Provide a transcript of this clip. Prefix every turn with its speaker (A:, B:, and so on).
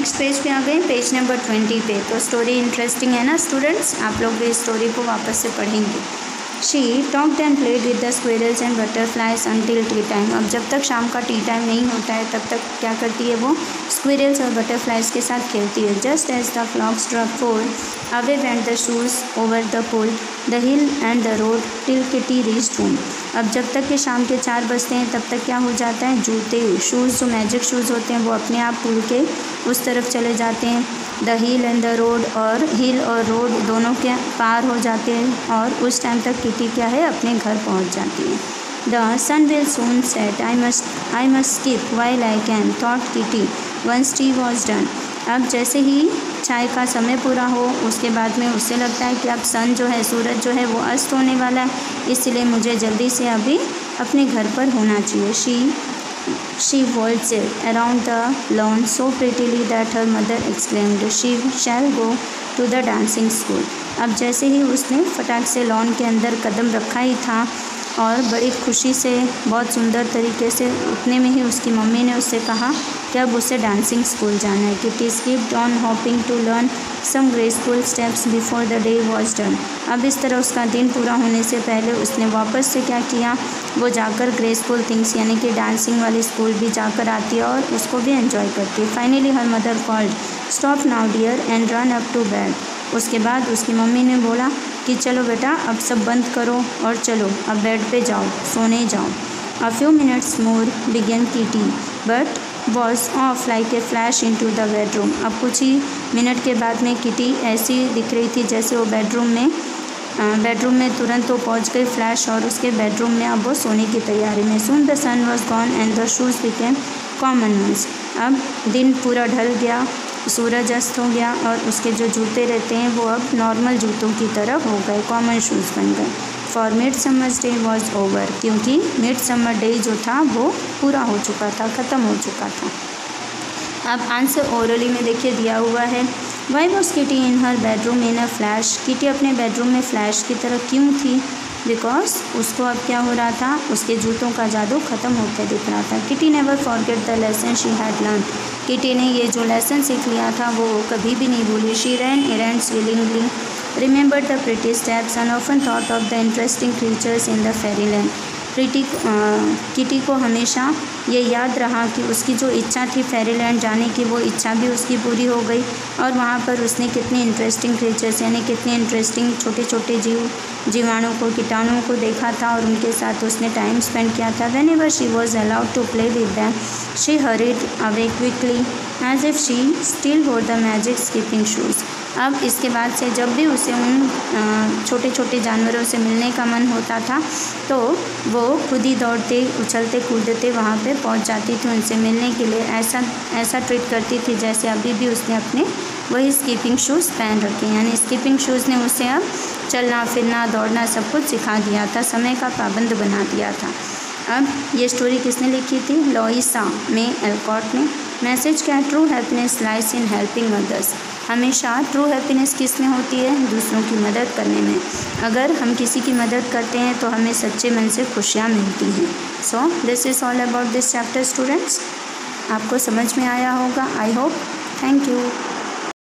A: Next page पे आ गए, page number 20 पे। तो स्टोरी इंटरेस्टिंग है ना स्टूडेंट्स, आप लोग भी स्टोरी को वापस से पढ़ेंगे। She talked and played with the squirrels and butterflies until tea time। अब जब तक शाम का टी टाइम नहीं होता है तब तक क्या करती है वो, स्क्विरल्स और बटरफ्लाइज के साथ खेलती है। Just as the flocks drop four away went the shoes over the pull the hill and the road till Kitty reached home. अब जब तक के शाम के 4 बजते हैं तब तक क्या हो जाता है, जूते शूज़ जो मैजिक शूज़ होते हैं वो अपने आप पुल के उस तरफ चले जाते हैं। The hill and the road, और हिल और रोड दोनों के पार हो जाते हैं और उस टाइम तक किटी क्या है, अपने घर पहुंच जाती है। The sun will soon set I must skip while I can thought Kitty once tea was done. अब जैसे ही चाय का समय पूरा हो उसके बाद में उससे लगता है कि अब सन जो है, सूरज जो है वो अस्त होने वाला है, इसलिए मुझे जल्दी से अभी अपने घर पर होना चाहिए। She waltzed around the lawn so prettily that her mother exclaimed, "She shall go to the dancing school." अब जैसे ही उसने फटाक से लॉन के अंदर कदम रखा ही था और बड़ी खुशी से बहुत सुंदर तरीके से, उतने में ही उसकी मम्मी ने उससे कहा कि अब उसे डांसिंग स्कूल जाना है। Kitty skipped on hopping to learn some graceful steps before the day was done. अब इस तरह उसका दिन पूरा होने से पहले उसने वापस से क्या किया, वो जाकर ग्रेसफुल थिंग्स यानी कि डांसिंग वाली स्कूल भी जाकर आती है और उसको भी एंजॉय करती है। Finally her mother called, "stop now dear and run up to bed." उसके बाद उसकी मम्मी ने बोला कि चलो बेटा अब सब बंद करो और चलो अब बेड पे जाओ, सोने जाओ। A few minutes more began Kitty but was off like a flash into the bedroom. अब कुछ ही मिनट के बाद में किटी ऐसी दिख रही थी जैसे वो बेडरूम में तुरंत वो पहुंच गई फ्लैश, और उसके बेडरूम में अब वो सोने की तैयारी में। Soon the sun was gone and the shoes became common ones. अब दिन पूरा ढल गया, सूरज अस्त हो गया और उसके जो जूते रहते हैं वो अब नॉर्मल जूतों की तरह हो गए, कॉमन शूज़ बन गए। For mid summer's day was over, क्योंकि मिड समर डे जो था वो पूरा हो चुका था, ख़त्म हो चुका था। अब आंसर ओरली में देखिए दिया हुआ है। Why was Kitty in her bedroom in a flash. किटी अपने बेडरूम में फ्लैश की तरह क्यों थी, बिकॉज उसको अब क्या हो रहा था, उसके जूतों का जादू ख़त्म होकर दिख रहा था। Kitty never forget the lesson she had learn. Kitty ने ये जो लेसन सीख लिया था वो कभी भी नहीं भूली। She ran errands willingly, remembered the pretty steps and often thought of the interesting creatures in the fairyland. Kitty को हमेशा ये याद रहा कि उसकी जो इच्छा थी फेरीलैंड जाने की, वो इच्छा भी उसकी पूरी हो गई और वहाँ पर उसने कितने इंटरेस्टिंग क्रीचर्स यानी कितने इंटरेस्टिंग छोटे छोटे जीवाणु को, कीटाणुओं को देखा था और उनके साथ उसने टाइम स्पेंड किया था। Whenever she was allowed to play with them she hurried away quickly as if she still wore the magic skipping shoes. अब इसके बाद से जब भी उसे उन छोटे छोटे जानवरों से मिलने का मन होता था तो वो खुद ही दौड़ते उछलते कूदते वहाँ पे पहुँच जाती थी उनसे मिलने के लिए। ऐसा ट्रीट करती थी जैसे अभी भी उसने अपने वही स्कीपिंग शूज़ पहन रखे, यानी स्कीपिंग शूज़ ने उसे अब चलना फिरना दौड़ना सब कुछ सिखा दिया था, समय का पाबंद बना दिया था। अब ये स्टोरी किसने लिखी थी, लोइसा मे एल्कॉट ने। मैसेज क्या है, true happiness lies in helping others. हमेशा ट्रू हैप्पीनेस किस में होती है, दूसरों की मदद करने में। अगर हम किसी की मदद करते हैं तो हमें सच्चे मन से खुशियाँ मिलती हैं। So this is all about this chapter students. आपको समझ में आया होगा, आई होप। Thank you.